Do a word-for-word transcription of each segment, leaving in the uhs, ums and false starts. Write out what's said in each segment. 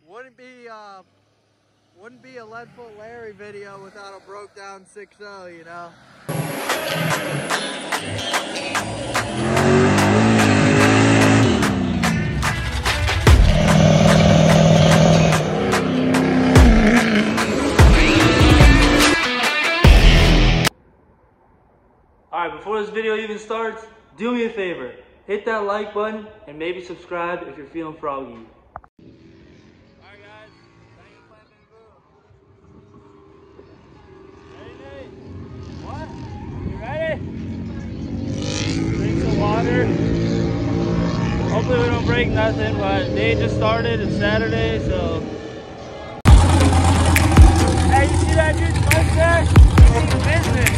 Wouldn't be uh, wouldn't be a Leadfoot Larry video without a broke down six oh, you know. Alright, before this video even starts, do me a favor. Hit that like button and maybe subscribe if you're feeling froggy. Alright guys, thank you for playing the boo. Ready, Nate? What? You ready? Drink some water. Hopefully we don't break nothing, but day just started. It's Saturday, so. Hey, you see that dude's mustache? He's in business.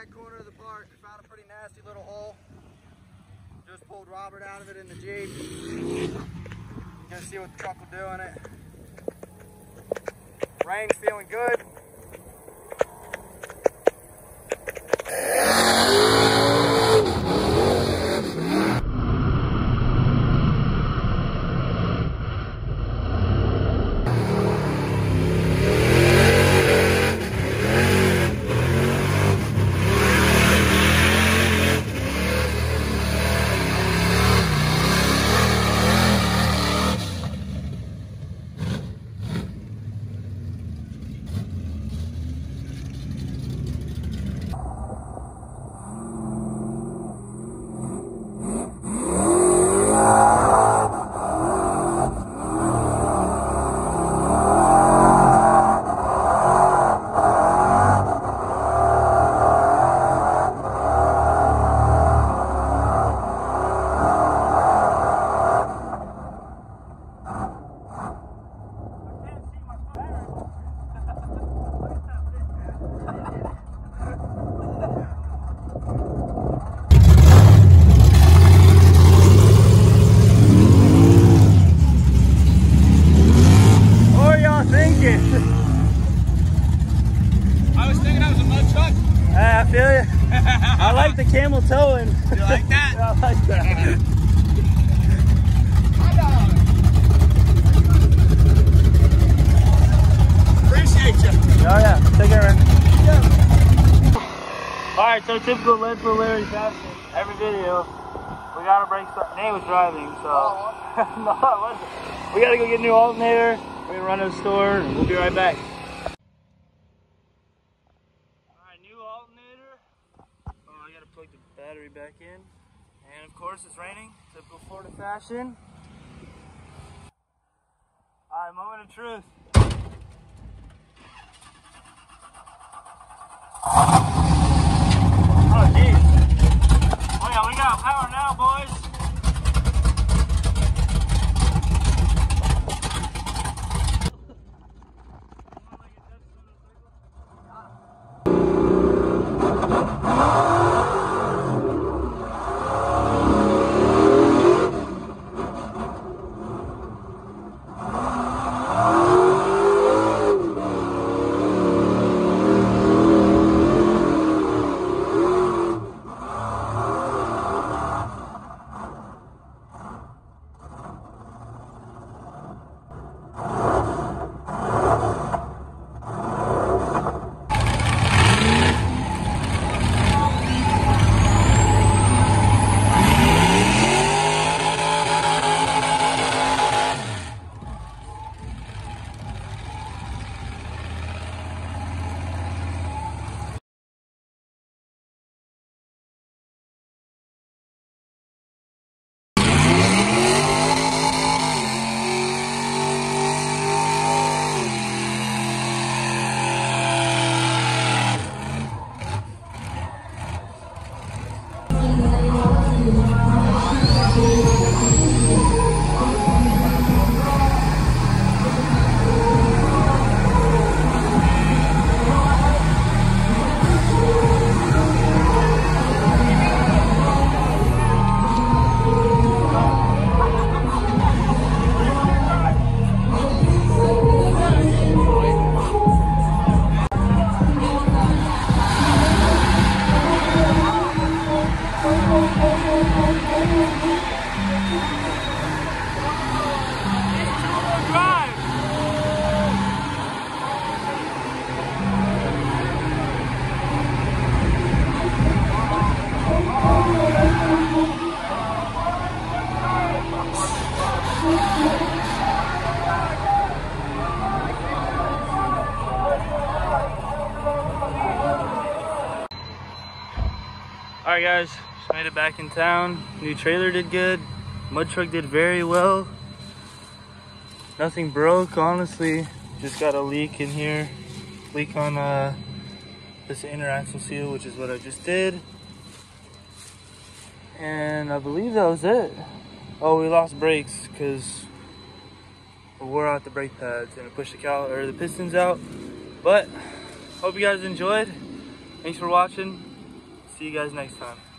back corner of the park. Found a pretty nasty little hole. Just pulled Robert out of it in the Jeep. Gonna see what the truck will do in it. Rain's feeling good. I feel you. I like the camel towing. You like that? I like that. Appreciate you. Oh yeah, take care, man. Yeah. All right, so typical Leadfoot Larry fashion. Every video, we gotta break stuff. Nate was driving, so no, it wasn't. We gotta go get a new alternator. We're gonna run to the store, and we'll be right back. Plug the battery back in, and of course it's raining, typical Florida fashion. Alright, moment of truth. Oh geez. Oh yeah, we got power now, boys. Alright guys, just made it back in town. New trailer did good. Mud truck did very well. Nothing broke, honestly. Just got a leak in here. Leak on uh, this inner axle seal, which is what I just did. And I believe that was it. Oh, we lost brakes because we wore out the brake pads and it pushed the cal or the pistons out. But hope you guys enjoyed. Thanks for watching. See you guys next time.